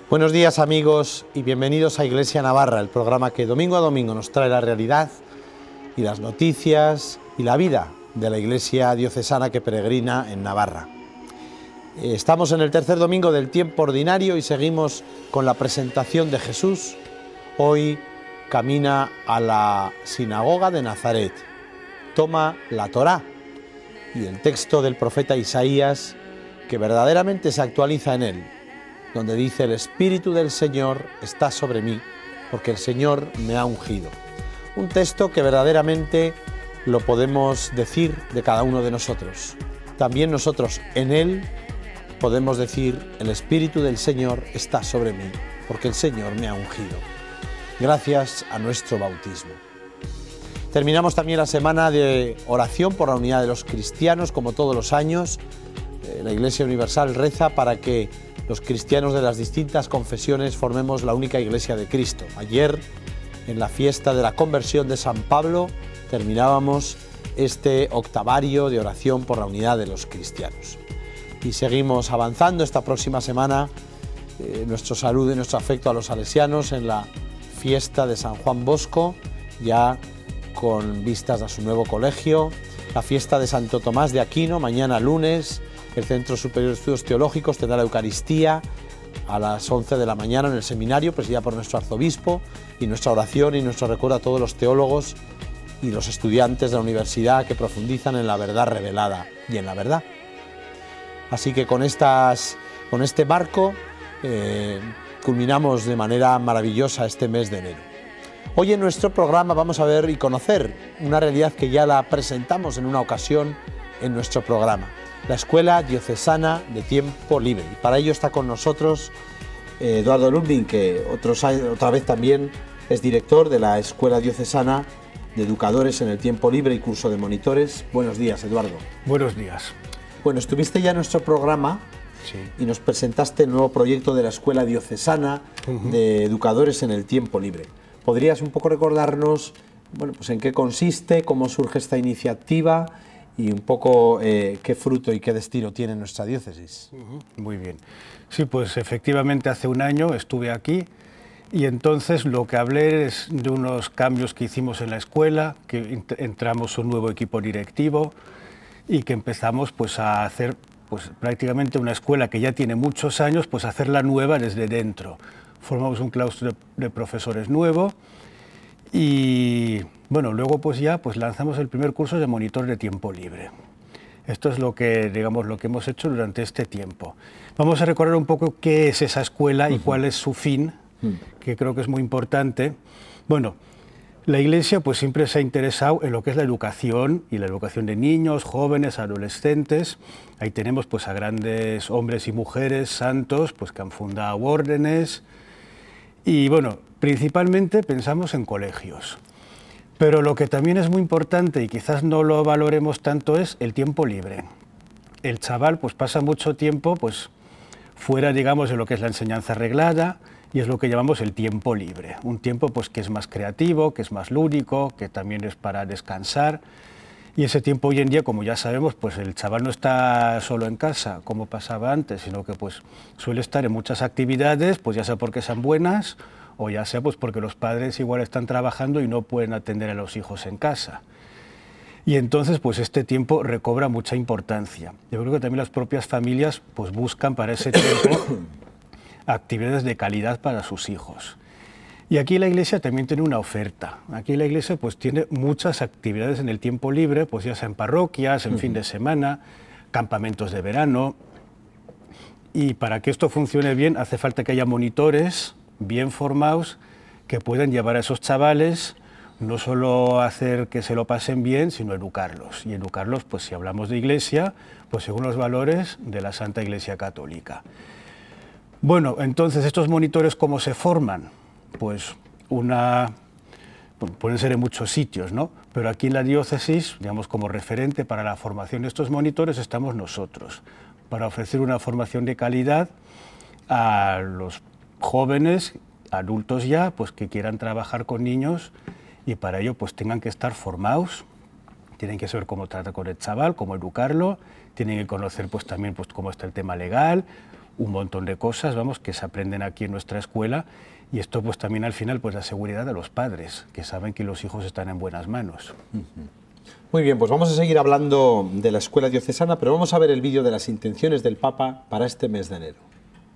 Buenos días amigos y bienvenidos a Iglesia Navarra, el programa que domingo a domingo nos trae la realidad y las noticias y la vida de la Iglesia diocesana que peregrina en Navarra. Estamos en el tercer domingo del tiempo ordinario y seguimos con la presentación de Jesús. Hoy camina a la sinagoga de Nazaret, toma la Torá y el texto del profeta Isaías que verdaderamente se actualiza en él, donde dice: el Espíritu del Señor está sobre mí, porque el Señor me ha ungido. Un texto que verdaderamente lo podemos decir de cada uno de nosotros. También nosotros en él podemos decir: el Espíritu del Señor está sobre mí, porque el Señor me ha ungido. Gracias a nuestro bautismo. Terminamos también la semana de oración por la unidad de los cristianos, como todos los años. La Iglesia Universal reza para que los cristianos de las distintas confesiones formemos la única Iglesia de Cristo. Ayer, en la fiesta de la conversión de San Pablo, terminábamos este octavario de oración por la unidad de los cristianos. Y seguimos avanzando esta próxima semana, nuestro saludo y nuestro afecto a los salesianos en la fiesta de San Juan Bosco, ya con vistas a su nuevo colegio, la fiesta de Santo Tomás de Aquino, mañana lunes. El Centro Superior de Estudios Teológicos tendrá la Eucaristía a las 11 de la mañana en el seminario, presidida por nuestro arzobispo, y nuestra oración y nuestro recuerdo a todos los teólogos y los estudiantes de la universidad que profundizan en la verdad revelada y en la verdad. Así que con este marco culminamos de manera maravillosa este mes de enero. Hoy en nuestro programa vamos a ver y conocer una realidad que ya la presentamos en una ocasión en nuestro programa: la Escuela Diocesana de Tiempo Libre. Y para ello está con nosotros Eduardo Lundin, que otra vez también es director de la Escuela Diocesana de Educadores en el Tiempo Libre y curso de monitores. Buenos días, Eduardo. Buenos días. Bueno, estuviste ya en nuestro programa, sí, y nos presentaste el nuevo proyecto de la Escuela Diocesana de Educadores en el Tiempo Libre. ¿Podrías un poco recordarnos, bueno, pues en qué consiste, cómo surge esta iniciativa y un poco qué fruto y qué destino tiene nuestra diócesis? Muy bien. Sí, pues efectivamente hace un año estuve aquí y entonces lo que hablé es de unos cambios que hicimos en la escuela, que entramos un nuevo equipo directivo y que empezamos pues a hacer pues prácticamente una escuela que ya tiene muchos años, pues hacerla nueva desde dentro. Formamos un claustro de profesores nuevo y bueno, luego pues ya pues lanzamos el primer curso de monitor de tiempo libre. Esto es lo que, digamos, lo que hemos hecho durante este tiempo. Vamos a recordar un poco qué es esa escuela y cuál es su fin, que creo que es muy importante. Bueno, la Iglesia pues siempre se ha interesado en lo que es la educación y la educación de niños, jóvenes, adolescentes. Ahí tenemos pues a grandes hombres y mujeres santos pues que han fundado órdenes y bueno, principalmente pensamos en colegios. Pero lo que también es muy importante y quizás no lo valoremos tanto es el tiempo libre. El chaval pues pasa mucho tiempo pues fuera, digamos, de lo que es la enseñanza reglada y es lo que llamamos el tiempo libre. Un tiempo pues que es más creativo, que es más lúdico, que también es para descansar. Y ese tiempo hoy en día, como ya sabemos, pues el chaval no está solo en casa, como pasaba antes, sino que pues suele estar en muchas actividades, pues ya sea porque sean buenas o ya sea pues porque los padres igual están trabajando y no pueden atender a los hijos en casa. Y entonces pues este tiempo recobra mucha importancia. Yo creo que también las propias familias pues buscan para ese tiempo actividades de calidad para sus hijos. Y aquí la Iglesia también tiene una oferta. Aquí la Iglesia pues tiene muchas actividades en el tiempo libre, pues ya sea en parroquias, en fin de semana, campamentos de verano. Y para que esto funcione bien hace falta que haya monitores bien formados que puedan llevar a esos chavales, no solo hacer que se lo pasen bien, sino educarlos. Y educarlos, pues si hablamos de Iglesia, pues según los valores de la Santa Iglesia Católica. Bueno, entonces, ¿estos monitores cómo se forman? Pues pueden ser en muchos sitios, ¿no? Pero aquí en la diócesis, digamos, como referente para la formación de estos monitores estamos nosotros, para ofrecer una formación de calidad a los jóvenes, adultos ya, pues que quieran trabajar con niños y para ello pues tengan que estar formados, tienen que saber cómo tratar con el chaval, cómo educarlo, tienen que conocer pues también pues cómo está el tema legal, un montón de cosas, vamos, que se aprenden aquí en nuestra escuela, y esto pues también al final pues la seguridad de los padres, que saben que los hijos están en buenas manos. Muy bien, pues vamos a seguir hablando de la escuela diocesana, pero vamos a ver el vídeo de las intenciones del Papa para este mes de enero.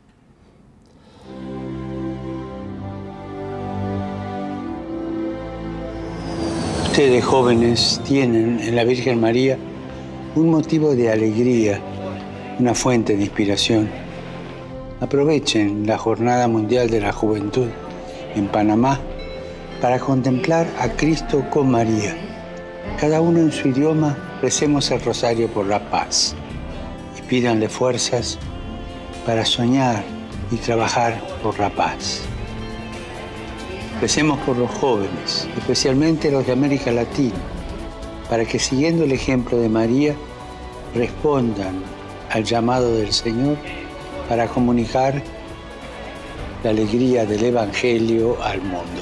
Ustedes jóvenes tienen en la Virgen María un motivo de alegría, una fuente de inspiración. Aprovechen la Jornada Mundial de la Juventud en Panamá para contemplar a Cristo con María. Cada uno en su idioma recemos el rosario por la paz y pídanle fuerzas para soñar y trabajar por la paz. Recemos por los jóvenes, especialmente los de América Latina, para que siguiendo el ejemplo de María respondan al llamado del Señor para comunicar la alegría del Evangelio al mundo.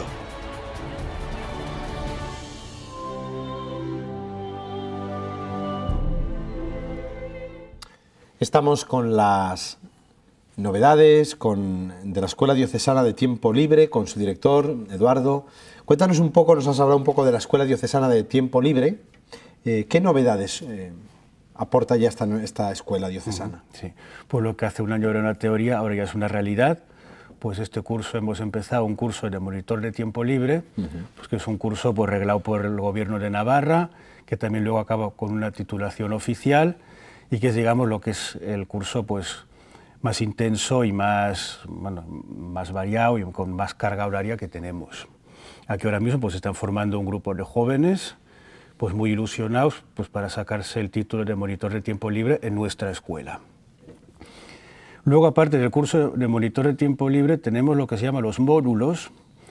Estamos con las novedades de la Escuela Diocesana de Tiempo Libre, con su director, Eduardo. Cuéntanos un poco, nos has hablado un poco de la Escuela Diocesana de Tiempo Libre. ¿Qué novedades aporta ya esta escuela diocesana? Sí, pues lo que hace un año era una teoría, ahora ya es una realidad. Pues este curso hemos empezado un curso de monitor de tiempo libre, pues que es un curso pues reglado por el Gobierno de Navarra, que también luego acaba con una titulación oficial y que es, digamos, lo que es el curso pues más intenso y más, bueno, más variado y con más carga horaria que tenemos. Aquí ahora mismo pues están formando un grupo de jóvenes pues muy ilusionados pues para sacarse el título de monitor de tiempo libre en nuestra escuela. Luego, aparte del curso de monitor de tiempo libre, tenemos lo que se llama los módulos,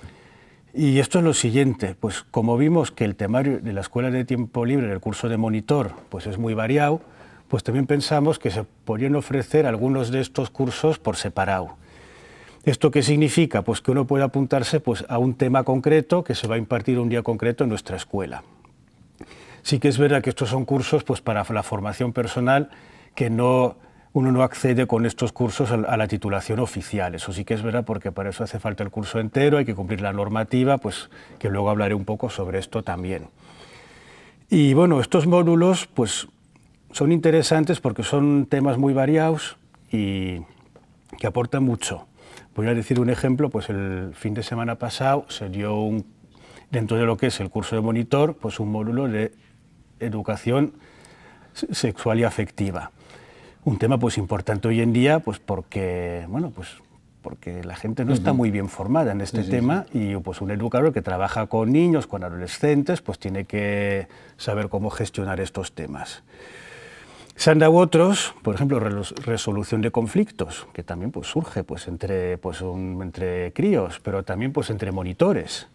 y esto es lo siguiente, pues como vimos que el temario de la escuela de tiempo libre del curso de monitor pues es muy variado, pues también pensamos que se podrían ofrecer algunos de estos cursos por separado. ¿Esto qué significa? Pues que uno puede apuntarse pues a un tema concreto que se va a impartir un día concreto en nuestra escuela. Sí que es verdad que estos son cursos pues para la formación personal que uno no accede con estos cursos a la titulación oficial. Eso sí que es verdad, porque para eso hace falta el curso entero, hay que cumplir la normativa, pues que luego hablaré un poco sobre esto también. Y bueno, estos módulos pues son interesantes porque son temas muy variados y que aportan mucho. Voy a decir un ejemplo, pues el fin de semana pasado se dio dentro de lo que es el curso de monitor, pues un módulo de educación sexual y afectiva. Un tema pues importante hoy en día, pues porque, bueno, pues porque la gente no está muy bien formada en este tema y pues un educador que trabaja con niños, con adolescentes, pues tiene que saber cómo gestionar estos temas. Se han dado otros, por ejemplo, resolución de conflictos, que también pues surge pues entre críos, pero también pues entre monitores.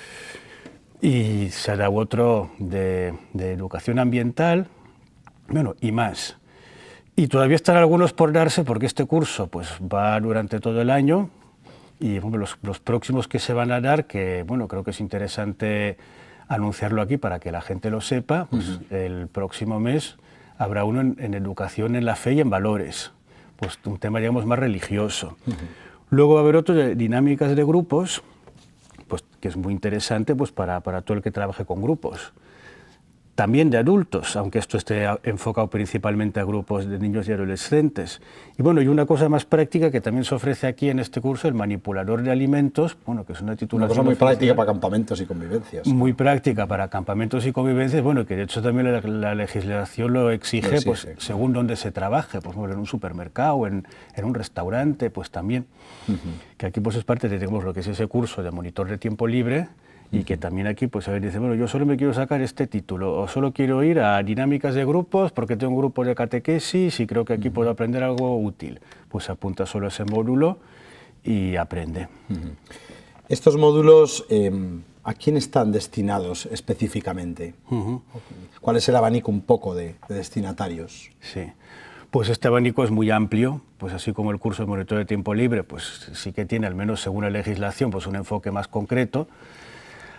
Y se ha dado otro de educación ambiental, bueno, y más. Y todavía están algunos por darse porque este curso pues va durante todo el año y bueno, los próximos que se van a dar, que bueno, creo que es interesante anunciarlo aquí para que la gente lo sepa, pues el próximo mes habrá uno en educación en la fe y en valores, pues un tema digamos más religioso. Luego va a haber otro de dinámicas de grupos, pues que es muy interesante pues para todo el que trabaje con grupos. También de adultos, aunque esto esté enfocado principalmente a grupos de niños y adolescentes. Y bueno, y una cosa más práctica que también se ofrece aquí en este curso, el manipulador de alimentos, bueno, que es una titulación... Una cosa muy práctica para campamentos y convivencias. Muy práctica para campamentos y convivencias, bueno, que de hecho también la legislación lo exige, pues según donde se trabaje, pues bueno, en un supermercado, en un restaurante, pues también. Que aquí pues es parte de, digamos, lo que es ese curso de monitor de tiempo libre, y que también aquí, pues a ver, dice, bueno, yo solo me quiero sacar este título, o solo quiero ir a dinámicas de grupos porque tengo un grupo de catequesis y creo que aquí puedo aprender algo útil. Pues apunta solo a ese módulo y aprende. Estos módulos, ¿a quién están destinados específicamente? ¿Cuál es el abanico un poco de destinatarios? Sí. Pues este abanico es muy amplio, pues así como el curso de monitor de tiempo libre, pues sí que tiene, al menos según la legislación, pues un enfoque más concreto.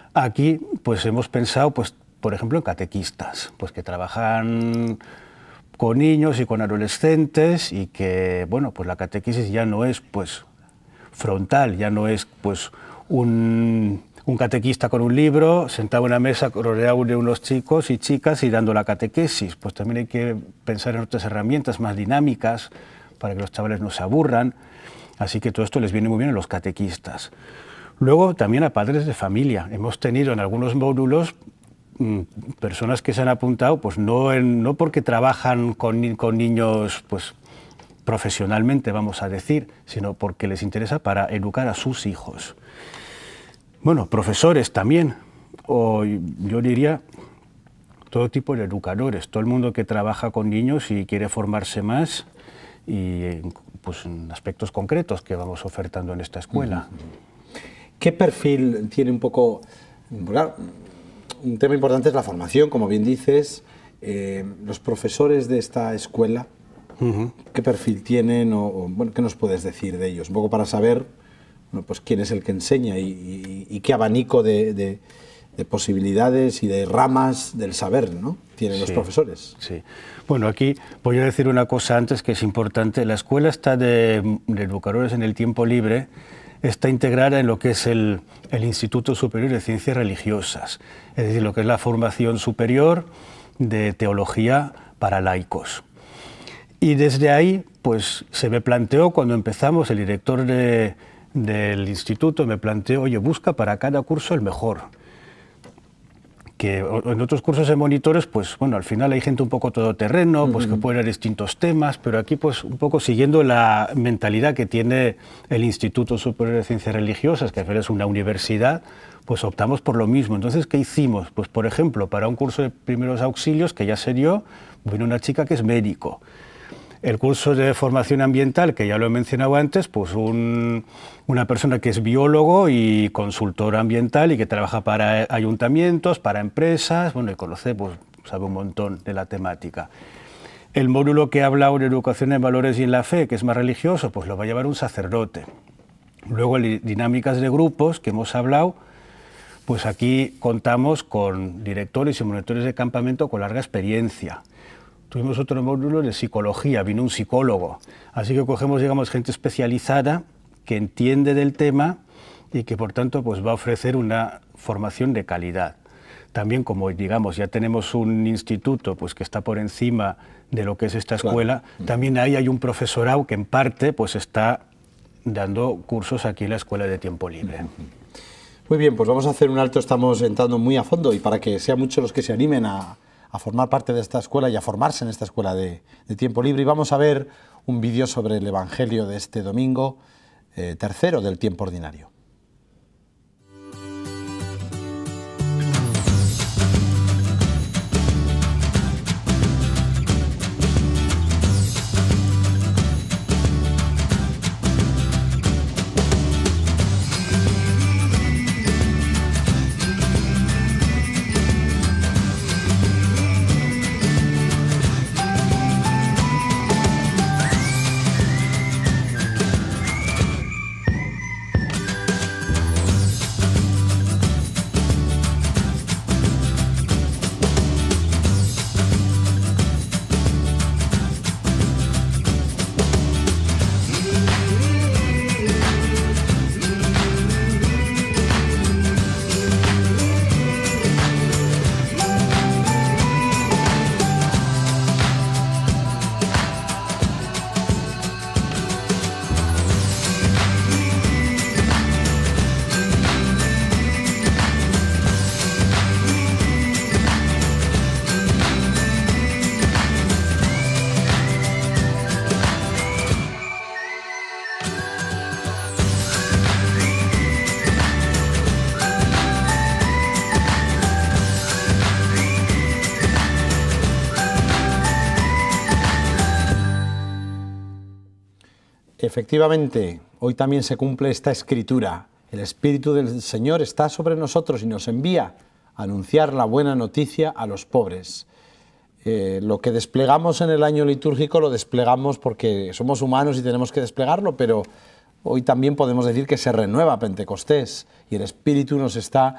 Aquí pues hemos pensado, pues, por ejemplo, en catequistas, pues que trabajan con niños y con adolescentes, y que bueno, pues la catequesis ya no es pues frontal, ya no es pues un catequista con un libro sentado en una mesa rodeado de unos chicos y chicas y dando la catequesis. Pues también hay que pensar en otras herramientas más dinámicas para que los chavales no se aburran. Así que todo esto les viene muy bien a los catequistas. Luego también a padres de familia. Hemos tenido en algunos módulos personas que se han apuntado, pues no porque trabajan con niños pues, profesionalmente, vamos a decir, sino porque les interesa para educar a sus hijos. Bueno, profesores también, o yo diría todo tipo de educadores, todo el mundo que trabaja con niños y quiere formarse más y pues, en aspectos concretos que vamos ofertando en esta escuela. ¿Qué perfil tiene un poco? Claro, un tema importante es la formación, como bien dices. Los profesores de esta escuela, ¿qué perfil tienen o bueno, qué nos puedes decir de ellos? Un poco para saber, bueno, pues quién es el que enseña y qué abanico de posibilidades y de ramas del saber, ¿no?, tienen los profesores. Sí. Bueno, aquí voy a decir una cosa antes que es importante. La escuela está de educadores en el tiempo libre, está integrada en lo que es el Instituto Superior de Ciencias Religiosas, es decir, lo que es la formación superior de teología para laicos. Y desde ahí, pues se me planteó, cuando empezamos, el director del instituto me planteó, oye, busca para cada curso el mejor. Que en otros cursos de monitores, pues bueno, al final hay gente un poco todoterreno, pues que puede dar distintos temas, pero aquí pues un poco siguiendo la mentalidad que tiene el Instituto Superior de Ciencias Religiosas, que al final es una universidad, pues optamos por lo mismo. Entonces, ¿qué hicimos? Pues por ejemplo, para un curso de primeros auxilios que ya se dio, vino una chica que es médico. El curso de formación ambiental, que ya lo he mencionado antes, pues una persona que es biólogo y consultor ambiental y que trabaja para ayuntamientos, para empresas, bueno, y conoce, pues sabe un montón de la temática. El módulo que ha hablado de educación en valores y en la fe, que es más religioso, pues lo va a llevar un sacerdote. Luego, dinámicas de grupos, que hemos hablado, pues aquí contamos con directores y monitores de campamento con larga experiencia. Tuvimos otro módulo de psicología, vino un psicólogo. Así que cogemos, digamos, gente especializada que entiende del tema y que, por tanto, pues va a ofrecer una formación de calidad. También, como digamos, ya tenemos un instituto pues, que está por encima de lo que es esta escuela, también ahí hay un profesorado que en parte pues, está dando cursos aquí en la Escuela de Tiempo Libre. Muy bien, pues vamos a hacer un alto, estamos entrando muy a fondo y para que sean muchos los que se animen a formar parte de esta escuela y a formarse en esta escuela de tiempo libre. Y vamos a ver un vídeo sobre el Evangelio de este domingo, tercero del tiempo ordinario. Efectivamente, hoy también se cumple esta escritura. El Espíritu del Señor está sobre nosotros y nos envía a anunciar la buena noticia a los pobres. Lo que desplegamos en el año litúrgico lo desplegamos porque somos humanos y tenemos que desplegarlo, pero hoy también podemos decir que se renueva Pentecostés y el Espíritu nos está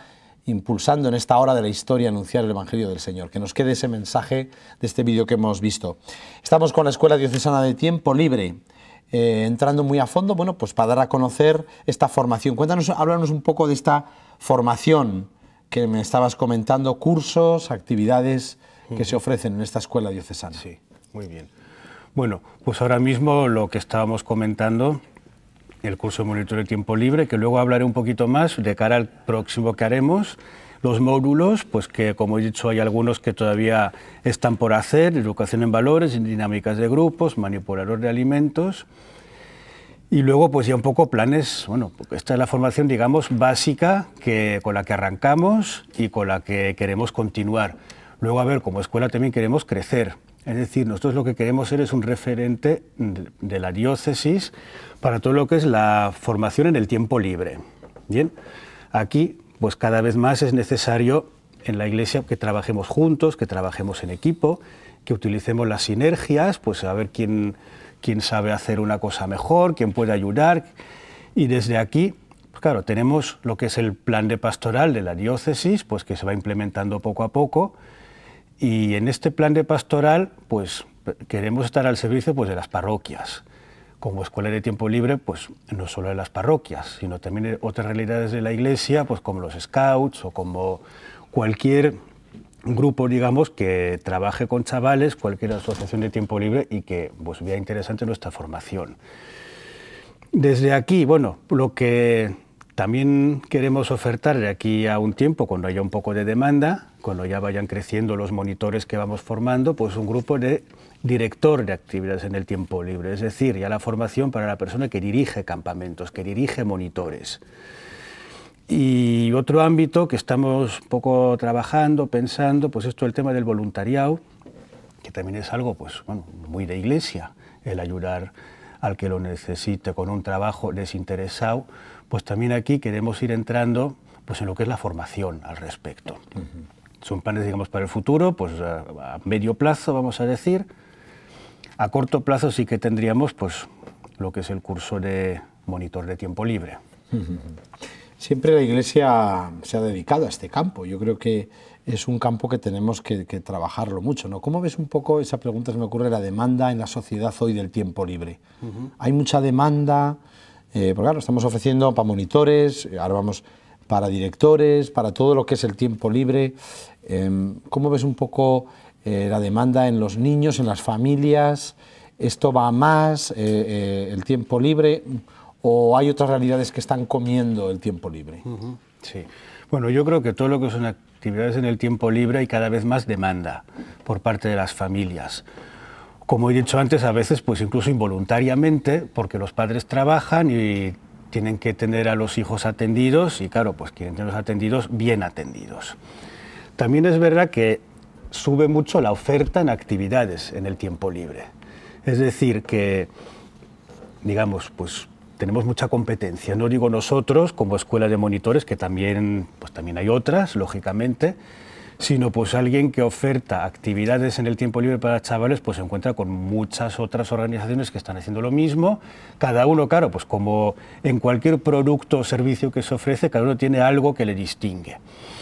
impulsando en esta hora de la historia anunciar el Evangelio del Señor. Que nos quede ese mensaje de este vídeo que hemos visto. Estamos con la Escuela Diocesana de Tiempo Libre, entrando muy a fondo, bueno, pues para dar a conocer esta formación. Cuéntanos, háblanos un poco de esta formación que me estabas comentando, cursos, actividades que se ofrecen en esta Escuela Diocesana. Sí, muy bien. Bueno, pues ahora mismo lo que estábamos comentando, el curso de monitoreo de tiempo libre, que luego hablaré un poquito más de cara al próximo que haremos. Los módulos, pues que como he dicho hay algunos que todavía están por hacer, educación en valores, dinámicas de grupos, manipulador de alimentos. Y luego pues ya un poco planes, bueno, esta es la formación digamos básica con la que arrancamos y con la que queremos continuar. Luego a ver, como escuela también queremos crecer. Es decir, nosotros lo que queremos ser es un referente de la diócesis para todo lo que es la formación en el tiempo libre. Bien, aquí pues cada vez más es necesario en la Iglesia que trabajemos juntos, que trabajemos en equipo, que utilicemos las sinergias, pues a ver quién sabe hacer una cosa mejor, quién puede ayudar. Y desde aquí, pues claro, tenemos lo que es el plan de pastoral de la diócesis, pues que se va implementando poco a poco. Y en este plan de pastoral, pues queremos estar al servicio pues, de las parroquias. Como Escuela de Tiempo Libre, pues no solo de las parroquias, sino también de otras realidades de la Iglesia, pues como los Scouts o como cualquier grupo, digamos, que trabaje con chavales, cualquier asociación de tiempo libre y que pues, vea interesante nuestra formación. Desde aquí, bueno, lo que también queremos ofertar de aquí a un tiempo, cuando haya un poco de demanda, cuando ya vayan creciendo los monitores que vamos formando, pues un grupo de director de actividades en el tiempo libre, es decir, ya la formación para la persona que dirige campamentos, que dirige monitores. Y otro ámbito que estamos un poco trabajando, pensando, pues esto el tema del voluntariado, que también es algo pues, bueno, muy de Iglesia, el ayudar al que lo necesite con un trabajo desinteresado, pues también aquí queremos ir entrando pues, en lo que es la formación al respecto. Son planes, digamos, para el futuro, pues a medio plazo, vamos a decir. A corto plazo sí que tendríamos pues, lo que es el curso de monitor de tiempo libre. Siempre la Iglesia se ha dedicado a este campo. Yo creo que es un campo que tenemos que trabajarlo mucho, ¿no? ¿Cómo ves un poco, esa pregunta se me ocurre, la demanda en la sociedad hoy del tiempo libre? ¿Hay mucha demanda? Porque claro, estamos ofreciendo para monitores, ahora vamos para directores, para todo lo que es el tiempo libre. ¿Cómo ves un poco la demanda en los niños, en las familias? ¿Esto va a más, el tiempo libre, o hay otras realidades que están comiendo el tiempo libre? Sí. Bueno, yo creo que todo lo que son actividades en el tiempo libre hay cada vez más demanda por parte de las familias. Como he dicho antes, a veces pues incluso involuntariamente, porque los padres trabajan y tienen que tener a los hijos atendidos y claro, pues quieren tenerlos atendidos, bien atendidos. También es verdad que sube mucho la oferta en actividades en el tiempo libre. Es decir, que, digamos, pues tenemos mucha competencia. No digo nosotros como escuela de monitores, que también, pues también hay otras, lógicamente, sino pues alguien que oferta actividades en el tiempo libre para chavales, pues se encuentra con muchas otras organizaciones que están haciendo lo mismo. Cada uno, claro, pues como en cualquier producto o servicio que se ofrece, cada uno tiene algo que le distingue.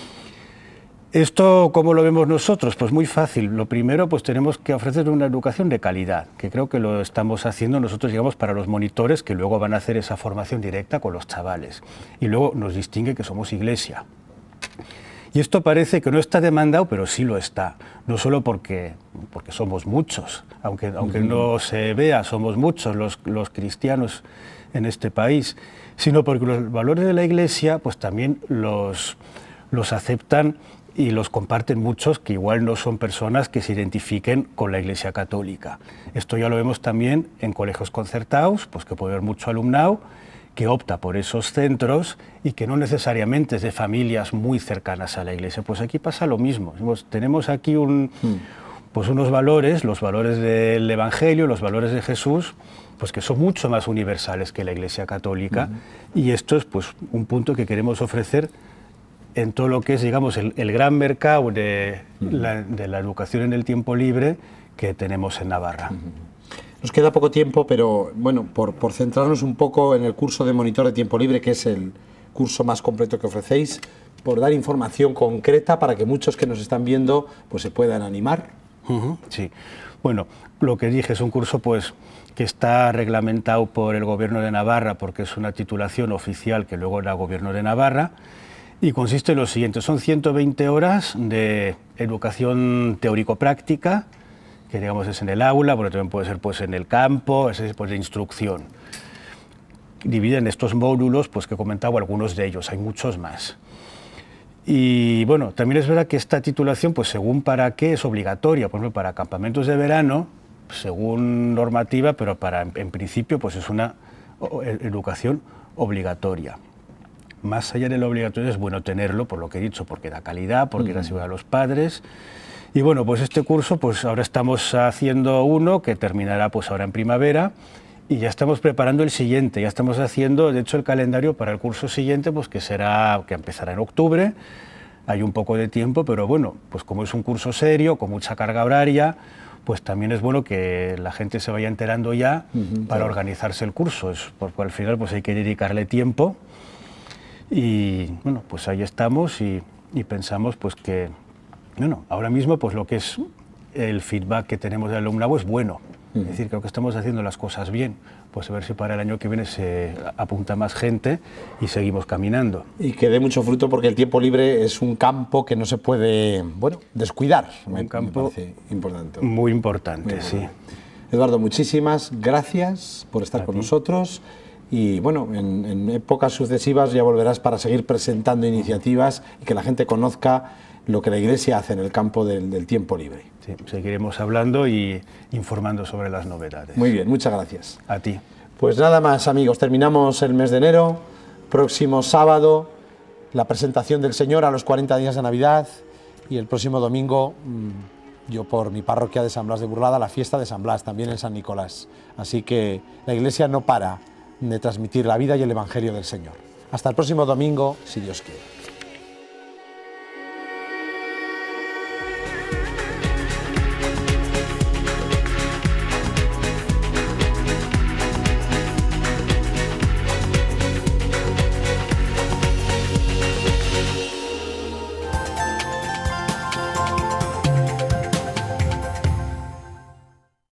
¿Esto cómo lo vemos nosotros? Pues muy fácil. Lo primero, pues tenemos que ofrecer una educación de calidad, que creo que lo estamos haciendo nosotros, digamos, para los monitores que luego van a hacer esa formación directa con los chavales. Y luego nos distingue que somos Iglesia. Y esto parece que no está demandado, pero sí lo está. No solo porque somos muchos, aunque no se vea, somos muchos los cristianos en este país, sino porque los valores de la Iglesia pues también los aceptan y los comparten muchos que igual no son personas que se identifiquen con la Iglesia Católica. Esto ya lo vemos también en colegios concertados, pues que puede haber mucho alumnado que opta por esos centros y que no necesariamente es de familias muy cercanas a la Iglesia. Pues aquí pasa lo mismo. Tenemos aquí pues unos valores, los valores del Evangelio, los valores de Jesús, pues que son mucho más universales que la Iglesia Católica, y esto es pues un punto que queremos ofrecer en todo lo que es, digamos, el gran mercado de la educación en el tiempo libre que tenemos en Navarra. Nos queda poco tiempo, pero bueno, por centrarnos un poco en el curso de monitor de tiempo libre, que es el curso más completo que ofrecéis, por dar información concreta para que muchos que nos están viendo pues se puedan animar. Sí, bueno, lo que dije es un curso pues que está reglamentado por el Gobierno de Navarra porque es una titulación oficial que luego da Gobierno de Navarra y consiste en lo siguiente, son 120 horas de educación teórico-práctica, que digamos es en el aula, pero también puede ser pues en el campo, es pues de instrucción. Dividen estos módulos pues que comentaba algunos de ellos, hay muchos más. Y bueno, también es verdad que esta titulación, pues según para qué, es obligatoria, por ejemplo, para campamentos de verano, según normativa, pero en principio pues es una educación obligatoria. Más allá de lo obligatorio es bueno tenerlo, por lo que he dicho, porque da calidad, porque da seguridad a los padres. Y bueno, pues este curso, pues ahora estamos haciendo uno que terminará pues ahora en primavera, y ya estamos preparando el siguiente, ya estamos haciendo, de hecho, el calendario para el curso siguiente, pues que empezará en octubre. Hay un poco de tiempo, pero bueno, pues como es un curso serio, con mucha carga horaria, pues también es bueno que la gente se vaya enterando ya para organizarse el curso, porque al final pues hay que dedicarle tiempo. Y bueno, pues ahí estamos y pensamos pues que, bueno, ahora mismo pues lo que es el feedback que tenemos del alumnado es bueno. Es decir, creo que estamos haciendo las cosas bien, pues a ver si para el año que viene se apunta más gente y seguimos caminando. Y que dé mucho fruto porque el tiempo libre es un campo que no se puede, bueno, descuidar. Un campo me parece importante. Muy importante, sí. Eduardo, muchísimas gracias por estar con nosotros y bueno, en épocas sucesivas ya volverás para seguir presentando iniciativas y que la gente conozca lo que la Iglesia hace en el campo del tiempo libre. Sí, seguiremos hablando y informando sobre las novedades. Muy bien, muchas gracias. A ti. Pues nada más, amigos, terminamos el mes de enero. Próximo sábado, la presentación del Señor a los 40 días de Navidad y el próximo domingo, yo por mi parroquia de San Blas de Burlada, la fiesta de San Blas, también en San Nicolás. Así que la Iglesia no para de transmitir la vida y el Evangelio del Señor. Hasta el próximo domingo, si Dios quiere.